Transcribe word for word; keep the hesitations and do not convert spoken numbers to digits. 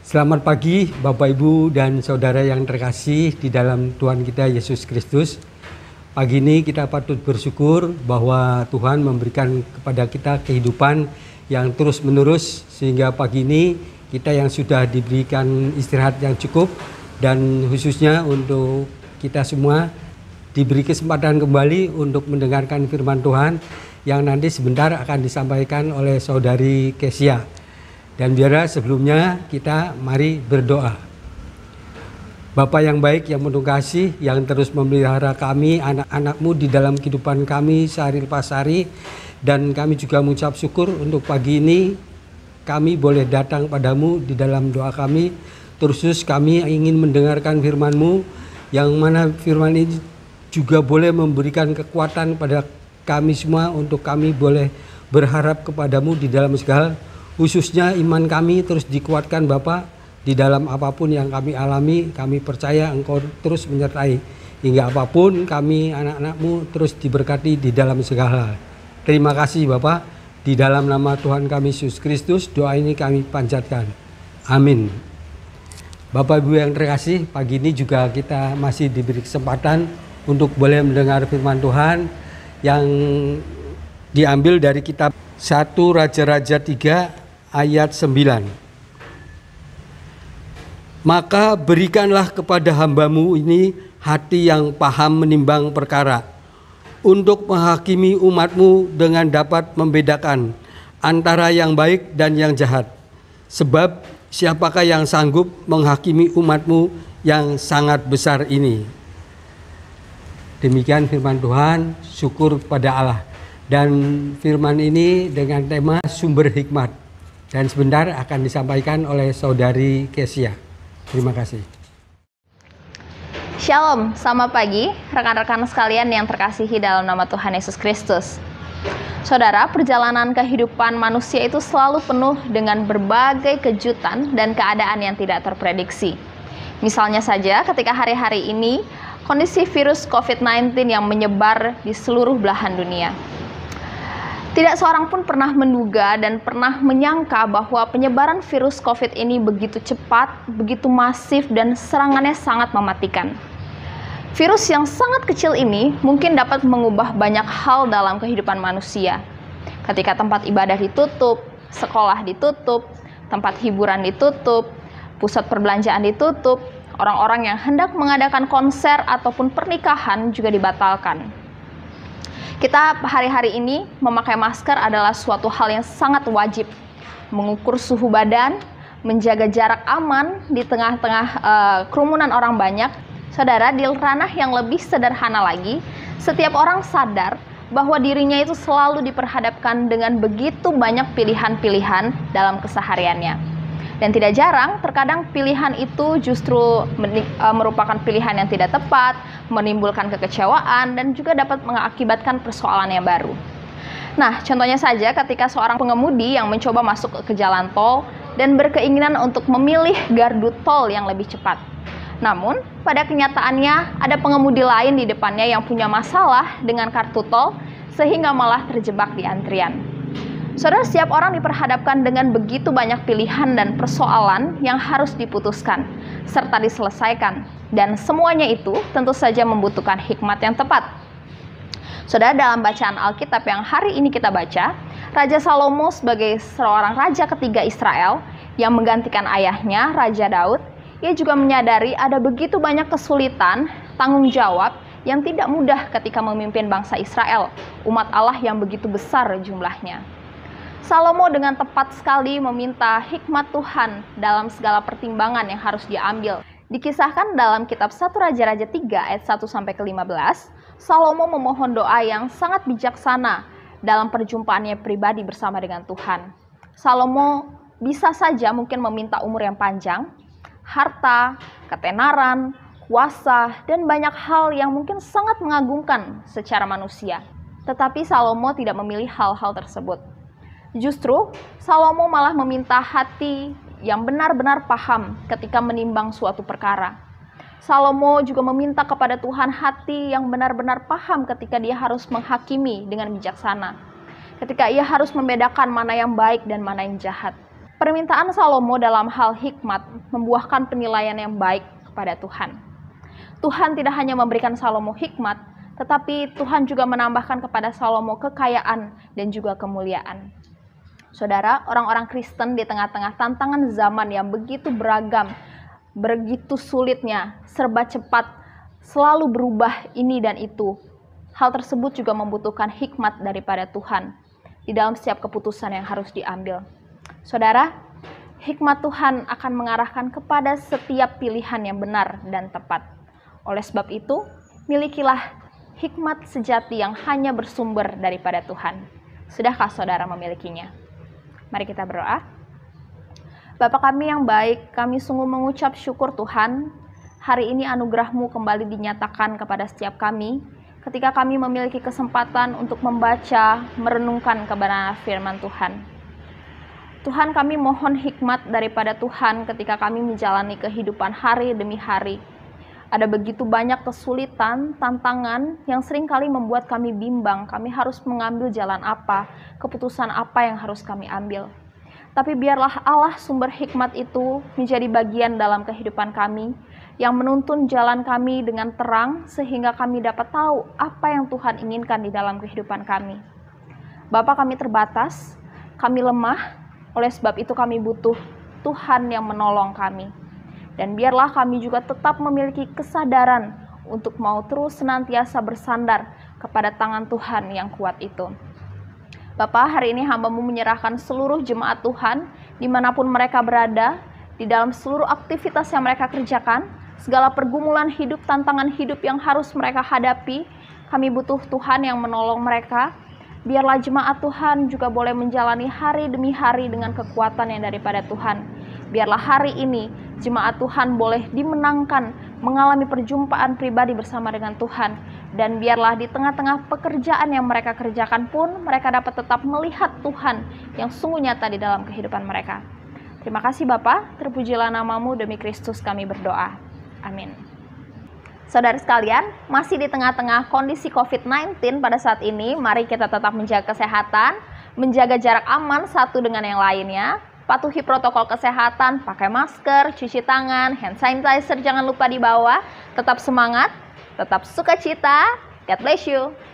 Selamat pagi Bapak Ibu dan Saudara yang terkasih di dalam Tuhan kita Yesus Kristus. Pagi ini kita patut bersyukur bahwa Tuhan memberikan kepada kita kehidupan yang terus menerus, sehingga pagi ini kita yang sudah diberikan istirahat yang cukup, dan khususnya untuk kita semua diberi kesempatan kembali untuk mendengarkan firman Tuhan yang nanti sebentar akan disampaikan oleh Saudari Kesia. Dan biarlah sebelumnya kita mari berdoa. Bapa yang baik, yang penuh kasih, yang terus memelihara kami, anak-anak-Mu di dalam kehidupan kami sehari lepas hari. Dan kami juga mengucap syukur untuk pagi ini kami boleh datang padamu di dalam doa kami. Terus kami ingin mendengarkan firman-Mu, yang mana firman ini juga boleh memberikan kekuatan pada kami semua untuk kami boleh berharap kepadamu di dalam segala. Khususnya iman kami terus dikuatkan Bapa, di dalam apapun yang kami alami, kami percaya Engkau terus menyertai. Hingga apapun kami anak-anak-Mu terus diberkati di dalam segala. Terima kasih Bapa, di dalam nama Tuhan kami Yesus Kristus doa ini kami panjatkan. Amin. Bapak Ibu yang terkasih, pagi ini juga kita masih diberi kesempatan untuk boleh mendengar firman Tuhan yang diambil dari kitab satu Raja-Raja tiga ayat sembilan. Maka berikanlah kepada hamba-Mu ini hati yang paham menimbang perkara, untuk menghakimi umat-Mu dengan dapat membedakan antara yang baik dan yang jahat. Sebab siapakah yang sanggup menghakimi umat-Mu yang sangat besar ini? Demikian firman Tuhan, syukur kepada Allah. Dan firman ini dengan tema sumber hikmat. Dan sebentar akan disampaikan oleh Saudari Kesia. Terima kasih. Shalom, selamat pagi rekan-rekan sekalian yang terkasihi dalam nama Tuhan Yesus Kristus. Saudara, perjalanan kehidupan manusia itu selalu penuh dengan berbagai kejutan dan keadaan yang tidak terprediksi. Misalnya saja ketika hari-hari ini kondisi virus covid sembilan belas yang menyebar di seluruh belahan dunia. Tidak seorang pun pernah menduga dan pernah menyangka bahwa penyebaran virus COVID ini begitu cepat, begitu masif, dan serangannya sangat mematikan. Virus yang sangat kecil ini mungkin dapat mengubah banyak hal dalam kehidupan manusia. Ketika tempat ibadah ditutup, sekolah ditutup, tempat hiburan ditutup, pusat perbelanjaan ditutup, orang-orang yang hendak mengadakan konser ataupun pernikahan juga dibatalkan. Kita hari-hari ini memakai masker adalah suatu hal yang sangat wajib. Mengukur suhu badan, menjaga jarak aman di tengah-tengah uh, kerumunan orang banyak. Saudara, di ranah yang lebih sederhana lagi, setiap orang sadar bahwa dirinya itu selalu diperhadapkan dengan begitu banyak pilihan-pilihan dalam kesehariannya. Dan tidak jarang, terkadang pilihan itu justru merupakan pilihan yang tidak tepat, menimbulkan kekecewaan, dan juga dapat mengakibatkan persoalan yang baru. Nah, contohnya saja ketika seorang pengemudi yang mencoba masuk ke jalan tol dan berkeinginan untuk memilih gardu tol yang lebih cepat. Namun, pada kenyataannya ada pengemudi lain di depannya yang punya masalah dengan kartu tol, sehingga malah terjebak di antrian. Saudara, setiap orang diperhadapkan dengan begitu banyak pilihan dan persoalan yang harus diputuskan serta diselesaikan, dan semuanya itu tentu saja membutuhkan hikmat yang tepat. Saudara, dalam bacaan Alkitab yang hari ini kita baca, Raja Salomo sebagai seorang raja ketiga Israel yang menggantikan ayahnya, Raja Daud, ia juga menyadari ada begitu banyak kesulitan, tanggung jawab yang tidak mudah ketika memimpin bangsa Israel, umat Allah yang begitu besar jumlahnya. Salomo dengan tepat sekali meminta hikmat Tuhan dalam segala pertimbangan yang harus diambil. Dikisahkan dalam kitab satu Raja-Raja tiga ayat satu sampai ke lima belas, Salomo memohon doa yang sangat bijaksana dalam perjumpaannya pribadi bersama dengan Tuhan. Salomo bisa saja mungkin meminta umur yang panjang, harta, ketenaran, kuasa, dan banyak hal yang mungkin sangat mengagumkan secara manusia. Tetapi Salomo tidak memilih hal-hal tersebut. Justru, Salomo malah meminta hati yang benar-benar paham ketika menimbang suatu perkara. Salomo juga meminta kepada Tuhan hati yang benar-benar paham ketika dia harus menghakimi dengan bijaksana. Ketika ia harus membedakan mana yang baik dan mana yang jahat. Permintaan Salomo dalam hal hikmat membuahkan penilaian yang baik kepada Tuhan. Tuhan tidak hanya memberikan Salomo hikmat, tetapi Tuhan juga menambahkan kepada Salomo kekayaan dan juga kemuliaan. Saudara, orang-orang Kristen di tengah-tengah tantangan zaman yang begitu beragam, begitu sulitnya, serba cepat, selalu berubah ini dan itu. Hal tersebut juga membutuhkan hikmat daripada Tuhan di dalam setiap keputusan yang harus diambil. Saudara, hikmat Tuhan akan mengarahkan kepada setiap pilihan yang benar dan tepat. Oleh sebab itu, milikilah hikmat sejati yang hanya bersumber daripada Tuhan. Sudahkah saudara memilikinya? Mari kita berdoa. Bapa kami yang baik, kami sungguh mengucap syukur Tuhan. Hari ini anugerah-Mu kembali dinyatakan kepada setiap kami, ketika kami memiliki kesempatan untuk membaca, merenungkan kebenaran firman Tuhan. Tuhan, kami mohon hikmat daripada Tuhan ketika kami menjalani kehidupan hari demi hari. Ada begitu banyak kesulitan, tantangan yang seringkali membuat kami bimbang. Kami harus mengambil jalan apa, keputusan apa yang harus kami ambil. Tapi biarlah Allah sumber hikmat itu menjadi bagian dalam kehidupan kami, yang menuntun jalan kami dengan terang sehingga kami dapat tahu apa yang Tuhan inginkan di dalam kehidupan kami. Bapa, kami terbatas, kami lemah, oleh sebab itu kami butuh Tuhan yang menolong kami. Dan biarlah kami juga tetap memiliki kesadaran untuk mau terus senantiasa bersandar kepada tangan Tuhan yang kuat itu. Bapa, hari ini hamba-Mu menyerahkan seluruh jemaat Tuhan dimanapun mereka berada, di dalam seluruh aktivitas yang mereka kerjakan, segala pergumulan hidup, tantangan hidup yang harus mereka hadapi. Kami butuh Tuhan yang menolong mereka. Biarlah jemaat Tuhan juga boleh menjalani hari demi hari dengan kekuatan yang daripada Tuhan. Biarlah hari ini jemaat Tuhan boleh dimenangkan, mengalami perjumpaan pribadi bersama dengan Tuhan. Dan biarlah di tengah-tengah pekerjaan yang mereka kerjakan pun, mereka dapat tetap melihat Tuhan yang sungguh nyata di dalam kehidupan mereka. Terima kasih Bapa, terpujilah nama-Mu, demi Kristus kami berdoa. Amin. Saudara sekalian, masih di tengah-tengah kondisi covid sembilan belas pada saat ini, mari kita tetap menjaga kesehatan, menjaga jarak aman satu dengan yang lainnya, patuhi protokol kesehatan, pakai masker, cuci tangan, hand sanitizer jangan lupa dibawa, tetap semangat, tetap sukacita. God bless you.